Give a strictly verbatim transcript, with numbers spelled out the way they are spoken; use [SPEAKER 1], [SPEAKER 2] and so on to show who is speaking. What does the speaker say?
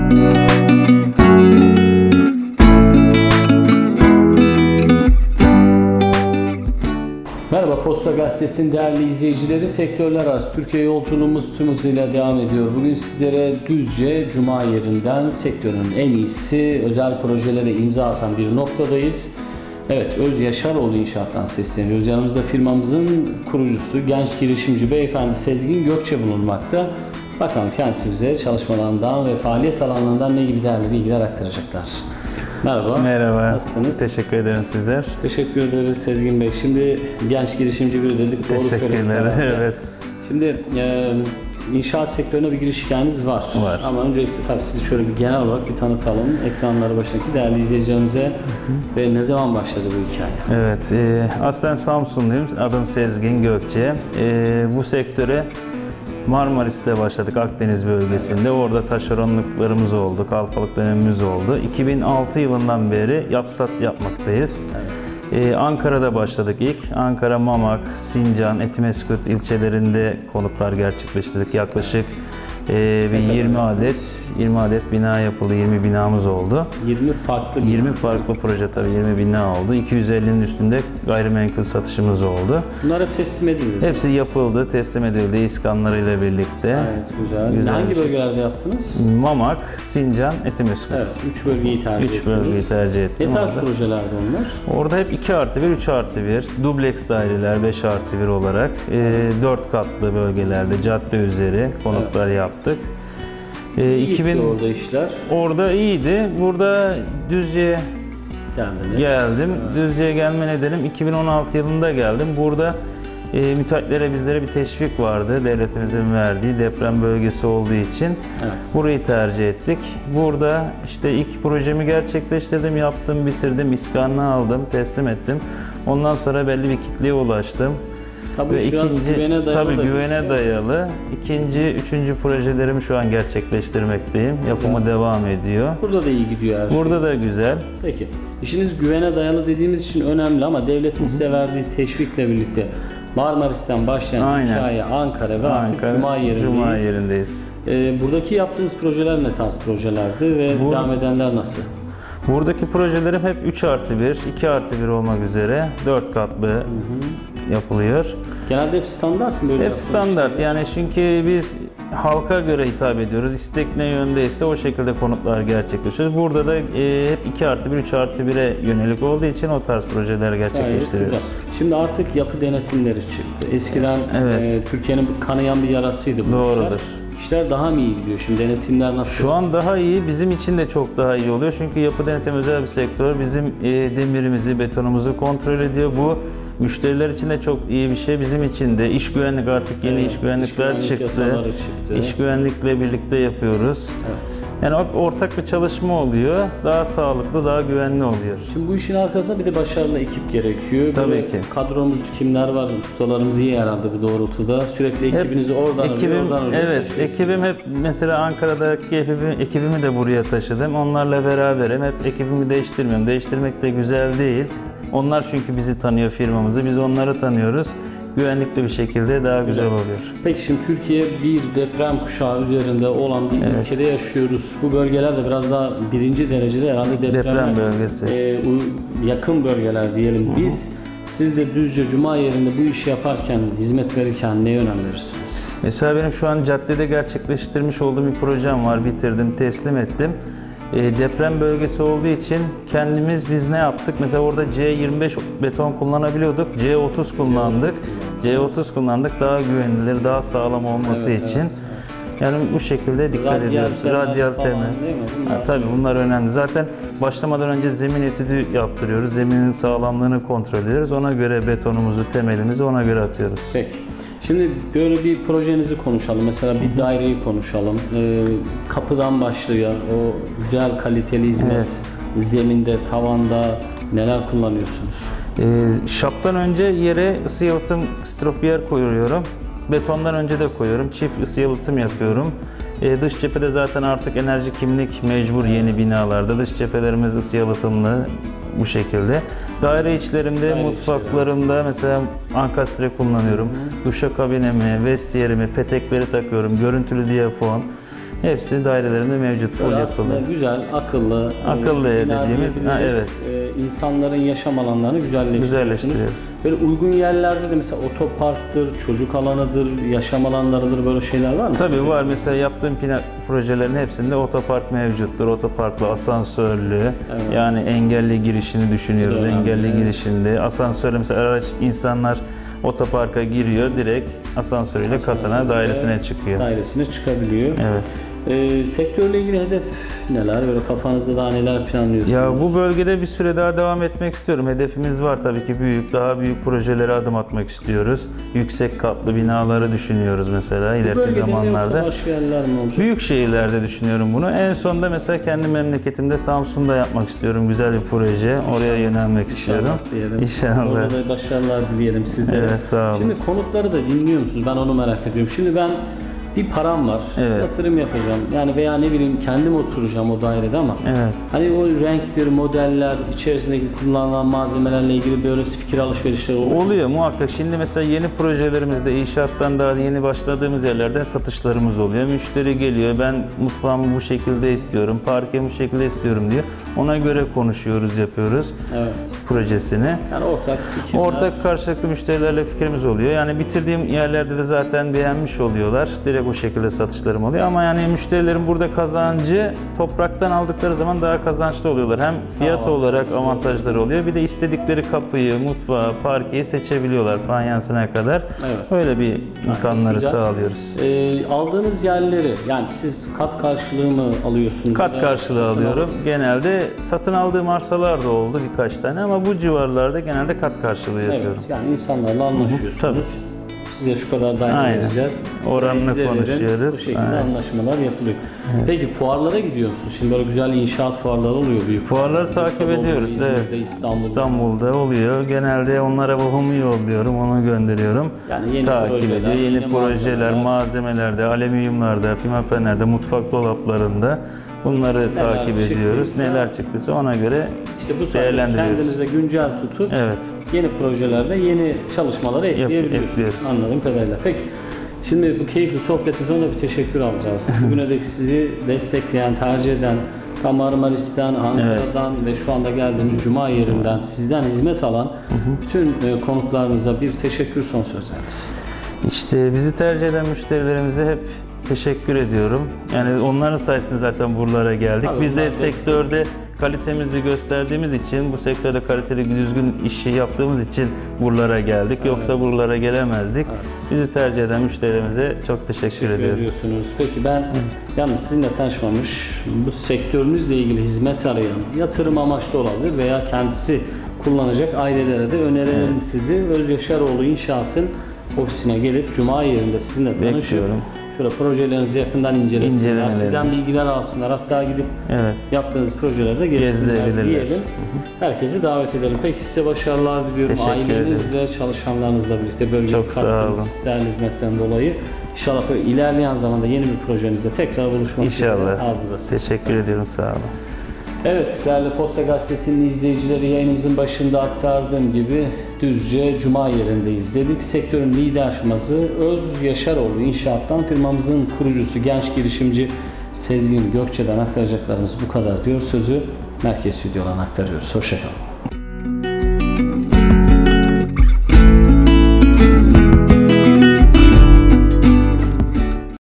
[SPEAKER 1] Merhaba Posta Gazetesi'nin değerli izleyicileri, sektörler arası Türkiye yolculuğumuz tüm hızıyla devam ediyor. Bugün sizlere Düzce Cuma yerinden sektörün en iyisi özel projelere imza atan bir noktadayız. Evet, Öz Yaşaroğlu İnşaat'tan sesleniyoruz. Yanımızda firmamızın kurucusu, genç girişimci beyefendi Sezgin Gökçe bulunmakta. Bakalım kendisi bize çalışmalarından ve faaliyet alanlarından ne gibi değerli bilgiler aktaracaklar. Merhaba.
[SPEAKER 2] Merhaba.
[SPEAKER 1] Nasılsınız?
[SPEAKER 2] Teşekkür ederim sizler.
[SPEAKER 1] Teşekkür ederiz Sezgin Bey. Şimdi genç girişimci biri dedik. Doğru
[SPEAKER 2] Teşekkürler. Evet.
[SPEAKER 1] Şimdi e, inşaat sektörüne bir giriş hikayeniz var.
[SPEAKER 2] Var.
[SPEAKER 1] Ama öncelikle tabii sizi şöyle bir genel olarak bir tanıtalım. Ekranları başındaki değerli izleyicilerimize. Hı hı. Ve ne zaman başladı bu hikaye?
[SPEAKER 2] Evet. E, aslen Samsunluyum. Adım Sezgin Gökçe. E, bu sektöre Marmaris'te başladık, Akdeniz bölgesinde. Evet. Orada taşeronluklarımız oldu, kalfalık dönemimiz oldu. iki bin altı yılından beri yapsat yapmaktayız. Evet. Ee, Ankara'da başladık ilk. Ankara, Mamak, Sincan, Etimesgut ilçelerinde konutlar gerçekleştirdik. Yaklaşık e, bir yirmi adet yirmi adet bina yapıldı. yirmi binamız oldu.
[SPEAKER 1] yirmi farklı
[SPEAKER 2] yirmi farklı proje tabii, yirmi bina oldu. iki yüz ellinin üstünde gayrimenkul satışımız oldu.
[SPEAKER 1] Bunlar hep teslim edildi.
[SPEAKER 2] Hepsi yapıldı, teslim edildi iskanlarıyla birlikte.
[SPEAKER 1] Evet, güzel. güzel Hangi bölgelerde yaptınız?
[SPEAKER 2] Mamak, Sincan, Etimesgut.
[SPEAKER 1] Evet, üç bölgeyi tercih ettiniz.
[SPEAKER 2] üç bölgeyi tercih ettim.
[SPEAKER 1] Ne tarz
[SPEAKER 2] orada.
[SPEAKER 1] projelerdi onlar?
[SPEAKER 2] Orada hep iki artı bir, üç artı bir, dubleks daireler beş artı bir olarak e, dört katlı bölgelerde cadde üzeri konutlar evet. yaptık. E, iki bin
[SPEAKER 1] orada işler.
[SPEAKER 2] Orada iyiydi. Burada Düzce'ye geldim. Evet. Düzce'ye gelme nedenim iki bin on altı yılında geldim. Burada e, müteahhitlere bizlere bir teşvik vardı. Devletimizin verdiği, deprem bölgesi olduğu için evet. burayı tercih ettik. Burada işte ilk projemi gerçekleştirdim, yaptım, bitirdim, iskanını aldım, teslim ettim. Ondan sonra belli bir kitleye ulaştım.
[SPEAKER 1] Tabii
[SPEAKER 2] ve ikinci,
[SPEAKER 1] güvene dayalı.
[SPEAKER 2] Tabii güvene dayalı. İkinci, üçüncü projelerimi şu an gerçekleştirmekteyim. Yapımı evet. devam ediyor.
[SPEAKER 1] Burada da iyi gidiyor her şey.
[SPEAKER 2] Burada da güzel.
[SPEAKER 1] Peki. İşiniz güvene dayalı dediğimiz için önemli ama devletin size verdiği teşvikle birlikte Marmaris'ten başlayan Aynen. hikaye Ankara ve Ankara, artık Cuma yerindeyiz.
[SPEAKER 2] Cuma yerindeyiz.
[SPEAKER 1] Ee, buradaki yaptığınız projeler ne tarz projelerdi ve Bur devam edenler nasıl?
[SPEAKER 2] Buradaki projelerim hep üç artı bir, iki artı bir olmak üzere dört katlı hı hı. yapılıyor.
[SPEAKER 1] Genelde hep standart mı böyle?
[SPEAKER 2] Hep standart şeyler? Yani çünkü biz halka göre hitap ediyoruz. İstek ne yöndeyse o şekilde konutlar gerçekleşiyor. Burada da e, hep iki artı bir, üç artı bire yönelik olduğu için o tarz projeler gerçekleştiriyoruz.
[SPEAKER 1] Şimdi artık yapı denetimleri çıktı. Eskiden evet. e, Türkiye'nin kanayan bir yarasıydı bu
[SPEAKER 2] Doğrudur.
[SPEAKER 1] işler. İşler daha mı iyi gidiyor? Şimdi denetimler nasıl?
[SPEAKER 2] Şu an daha iyi. Bizim için de çok daha iyi oluyor. Çünkü yapı denetim özel bir sektör. Bizim e, demirimizi, betonumuzu kontrol ediyor. Bu müşteriler için de çok iyi bir şey. Bizim için de iş güvenlik artık yeni evet, iş güvenlikler iş güvenlik çıktı. çıktı. İş güvenlikle birlikte yapıyoruz. Evet. Yani ortak bir çalışma oluyor. Daha sağlıklı, daha güvenli oluyor.
[SPEAKER 1] Şimdi bu işin arkasında bir de başarılı ekip gerekiyor.
[SPEAKER 2] Tabii
[SPEAKER 1] Böyle ki. Kadromuz kimler var? Ustalarımız iyi herhalde bu doğrultuda. Sürekli ekibinizi hep, oradan
[SPEAKER 2] ekibim,
[SPEAKER 1] oraya, oradan oraya
[SPEAKER 2] Evet, ekibim hep mesela Ankara'daki ekibimi, ekibimi de buraya taşıdım. Onlarla beraberim. Hep ekibimi değiştirmiyorum. Değiştirmek de güzel değil. Onlar çünkü bizi tanıyor, firmamızı. Biz onları tanıyoruz. Güvenlikli bir şekilde daha güzel oluyor.
[SPEAKER 1] Peki şimdi Türkiye bir deprem kuşağı üzerinde olan bir evet. ülkede yaşıyoruz. Bu bölgelerde biraz daha birinci derecede herhalde deprem,
[SPEAKER 2] deprem bölgesi.
[SPEAKER 1] E, yakın bölgeler diyelim. Hı-hı. Biz siz de Düzce Cuma yerinde bu işi yaparken, hizmet verirken neye önem verirsiniz?
[SPEAKER 2] Mesela benim şu an caddede gerçekleştirmiş olduğum bir projem var. Bitirdim, teslim ettim. E, deprem bölgesi olduğu için kendimiz biz ne yaptık? Mesela orada C yirmi beş beton kullanabiliyorduk. C otuz kullandık. C otuz kullandık. Daha güvenilir, daha sağlam olması evet, için. Evet. Yani bu şekilde dikkat Radyal ediyoruz. Radyal temel. Ha, tabii bunlar önemli. Zaten başlamadan önce zemin etüdü yaptırıyoruz. Zeminin sağlamlığını kontrol ediyoruz. Ona göre betonumuzu, temelimizi ona göre atıyoruz.
[SPEAKER 1] Peki. Şimdi böyle bir projenizi konuşalım. Mesela bir daireyi konuşalım. Ee, kapıdan başlıyor. O güzel kaliteli hizmet. Evet. Zeminde, tavanda neler kullanıyorsunuz?
[SPEAKER 2] Ee, şaptan önce yere ısı yalıtım strofiyer koyuyorum. Betondan önce de koyuyorum. Çift ısı yalıtım yapıyorum. Ee, dış cephede zaten artık enerji kimlik mecbur yeni binalarda. Dış cephelerimiz ısı yalıtımlı bu şekilde. Daire içlerimde, Daire mutfaklarımda içleri. Mesela ankastre kullanıyorum. Hı. Duşakabinemi, vestiyerimi, petekleri takıyorum. Görüntülü diyafon. Hepsi dairelerinde mevcut, full
[SPEAKER 1] Böyle
[SPEAKER 2] yapılı.
[SPEAKER 1] aslında güzel, akıllı,
[SPEAKER 2] Akıllı
[SPEAKER 1] e,
[SPEAKER 2] ev
[SPEAKER 1] bina
[SPEAKER 2] dediğimiz, ha,
[SPEAKER 1] diyebiliriz. E, insanların yaşam alanlarını güzelleştiriyorsunuz.
[SPEAKER 2] Güzelleştiriyoruz.
[SPEAKER 1] Böyle uygun yerlerde de mesela otoparktır, çocuk alanıdır, yaşam alanlarıdır, böyle şeyler var mı?
[SPEAKER 2] Tabii var. Mesela yaptığım plan projelerin hepsinde otopark mevcuttur. Otoparklı, asansörlü,
[SPEAKER 1] Evet.
[SPEAKER 2] yani engelli girişini düşünüyoruz.
[SPEAKER 1] Önemli,
[SPEAKER 2] Engelli
[SPEAKER 1] evet.
[SPEAKER 2] girişinde. Asansörle mesela araç, insanlar otoparka giriyor, direkt asansörüyle katına, dairesine çıkıyor.
[SPEAKER 1] Dairesine çıkabiliyor.
[SPEAKER 2] Evet.
[SPEAKER 1] E, sektörle ilgili hedef neler? Böyle kafanızda daha neler planlıyorsunuz?
[SPEAKER 2] Ya bu bölgede bir süre daha devam etmek istiyorum. Hedefimiz var tabii ki, büyük, daha büyük projelere adım atmak istiyoruz. Yüksek katlı binaları düşünüyoruz mesela ileriki
[SPEAKER 1] bölgede mi yoksa
[SPEAKER 2] zamanlarda.
[SPEAKER 1] başka yerler mi olacak?
[SPEAKER 2] Büyük şehirlerde düşünüyorum bunu. En sonunda mesela kendi memleketimde Samsun'da yapmak istiyorum. Güzel bir proje. Oraya yönelmek istiyorum.
[SPEAKER 1] İnşallah diyelim.
[SPEAKER 2] İnşallah.
[SPEAKER 1] Orada da başarılar dileyelim sizlere.
[SPEAKER 2] Evet, sağ olun.
[SPEAKER 1] Şimdi konukları da dinliyor musunuz? Ben onu merak ediyorum. Şimdi ben bir param var,
[SPEAKER 2] Evet.
[SPEAKER 1] yatırım yapacağım. Yani veya ne bileyim kendim oturacağım o dairede ama
[SPEAKER 2] Evet.
[SPEAKER 1] hani o renktir, modeller, içerisindeki kullanılan malzemelerle ilgili böyle fikir alışverişleri oluyor.
[SPEAKER 2] Oluyor muhakkak. Şimdi mesela yeni projelerimizde, inşaattan daha yeni başladığımız yerlerden satışlarımız oluyor. Müşteri geliyor, ben mutfağımı bu şekilde istiyorum, parkemi bu şekilde istiyorum diyor. Ona göre konuşuyoruz, yapıyoruz
[SPEAKER 1] Evet.
[SPEAKER 2] projesini.
[SPEAKER 1] Yani ortak fikirler.
[SPEAKER 2] Ortak karşılıklı müşterilerle fikrimiz oluyor. Yani bitirdiğim yerlerde de zaten beğenmiş oluyorlar. Direkt o şekilde satışlarım oluyor. Ama yani müşterilerin burada kazancı, topraktan aldıkları zaman daha kazançlı oluyorlar. Hem fiyat
[SPEAKER 1] Daha
[SPEAKER 2] olarak
[SPEAKER 1] avantajlı
[SPEAKER 2] avantajları oluyor. Bir de istedikleri kapıyı, mutfağı, parkeyi seçebiliyorlar fayansına kadar.
[SPEAKER 1] Evet.
[SPEAKER 2] Öyle bir imkanları
[SPEAKER 1] güzel.
[SPEAKER 2] sağlıyoruz.
[SPEAKER 1] Ee, aldığınız yerleri, yani siz kat karşılığı mı alıyorsunuz?
[SPEAKER 2] Kat
[SPEAKER 1] Veya
[SPEAKER 2] karşılığı
[SPEAKER 1] satın
[SPEAKER 2] alıyorum. Genelde satın aldığım arsalar da oldu birkaç tane ama bu civarlarda genelde kat karşılığı
[SPEAKER 1] Evet,
[SPEAKER 2] yapıyorum.
[SPEAKER 1] yani insanlarla anlaşıyorsunuz.
[SPEAKER 2] tabii.
[SPEAKER 1] Size şu kadar daire
[SPEAKER 2] Aynen.
[SPEAKER 1] vereceğiz.
[SPEAKER 2] Oranını
[SPEAKER 1] Bize verin.
[SPEAKER 2] konuşuyoruz.
[SPEAKER 1] Bu şekilde
[SPEAKER 2] Evet.
[SPEAKER 1] anlaşmalar yapılıyor. Peki fuarlara gidiyor musunuz? Şimdi böyle güzel inşaat fuarları oluyor, büyük.
[SPEAKER 2] Fuarları takip
[SPEAKER 1] Bursa'da oluyor,
[SPEAKER 2] ediyoruz.
[SPEAKER 1] İzmir'de,
[SPEAKER 2] Evet.
[SPEAKER 1] İstanbul'da.
[SPEAKER 2] İstanbul'da oluyor. Genelde onlara vahumu yolluyorum, onu gönderiyorum.
[SPEAKER 1] Yani yeni
[SPEAKER 2] takip
[SPEAKER 1] projeler,
[SPEAKER 2] ediyor. Yeni,
[SPEAKER 1] yeni
[SPEAKER 2] projeler,
[SPEAKER 1] malzemeler.
[SPEAKER 2] malzemelerde, alüminyumlarda, pimapenlerde, mutfak dolaplarında bunları takip ediyoruz.
[SPEAKER 1] çıktıysa-
[SPEAKER 2] Neler çıktıysa ona göre
[SPEAKER 1] İşte bu sayede
[SPEAKER 2] değerlendiriyoruz.
[SPEAKER 1] kendinize güncel tutup
[SPEAKER 2] Evet.
[SPEAKER 1] yeni projelerde yeni çalışmaları ekleyebiliyorsunuz.
[SPEAKER 2] ekliyoruz.
[SPEAKER 1] Anladığım kadarıyla. Peki. Şimdi bu keyifli sohbetin sonunda bir teşekkür alacağız. Bugüne dek sizi destekleyen, tercih eden, ta Marmaris'ten, Ankara'dan ve şu anda geldiğimiz Cuma yerinden sizden hizmet alan bütün e, konuklarınıza bir teşekkür, son sözleriniz.
[SPEAKER 2] İşte bizi tercih eden müşterilerimize hep teşekkür ediyorum. Yani onların sayesinde zaten buralara geldik.
[SPEAKER 1] Tabii
[SPEAKER 2] Biz
[SPEAKER 1] bunlar
[SPEAKER 2] de
[SPEAKER 1] destek.
[SPEAKER 2] sektörde kalitemizi gösterdiğimiz için, bu sektörde kaliteli, düzgün işi yaptığımız için buralara geldik. Yoksa buralara gelemezdik. Bizi tercih eden müşterilerimize çok teşekkür,
[SPEAKER 1] Teşekkür
[SPEAKER 2] ediyorum.
[SPEAKER 1] ediyorsunuz. Peki ben yalnız sizinle tanışmamış, bu sektörünüzle ilgili hizmet arayan, yatırım amaçlı olabilir veya kendisi kullanacak ailelere de önerelim sizi. Özyaşaroğlu İnşaat'ın ofisine gelip Cuma yerinde sizinle tanışıp
[SPEAKER 2] Bekliyorum.
[SPEAKER 1] şöyle projelerinizi yakından incelesinler,
[SPEAKER 2] İncelemelerini.
[SPEAKER 1] sizden bilgiler alsınlar, hatta gidip
[SPEAKER 2] Evet.
[SPEAKER 1] yaptığınız projelerde gezsinler
[SPEAKER 2] Gezdirebilirler.
[SPEAKER 1] diyelim. Herkesi davet edelim. Peki size başarılar diliyorum.
[SPEAKER 2] Teşekkür
[SPEAKER 1] Ailenizle, çalışanlarınızla birlikte bölgeye
[SPEAKER 2] Çok sağ
[SPEAKER 1] kattığınız
[SPEAKER 2] olun.
[SPEAKER 1] değerli hizmetten dolayı. İnşallah böyle ilerleyen zamanda yeni bir projenizde tekrar buluşmak üzere.
[SPEAKER 2] İnşallah.
[SPEAKER 1] Ağzınıza sağlık.
[SPEAKER 2] Teşekkür ediyorum. Sağ olun.
[SPEAKER 1] Evet, değerli Posta Gazetesi'nin izleyicileri, yayınımızın başında aktardığım gibi Düzce Cuma yerindeyiz dedik. Sektörün lider firması Özyaşaroğlu İnşaat'tan firmamızın kurucusu, genç girişimci Sezgin Gökçe'den aktaracaklarımız bu kadar diyor. Sözü Merkez Stüdyo'dan aktarıyoruz. Hoşçakalın.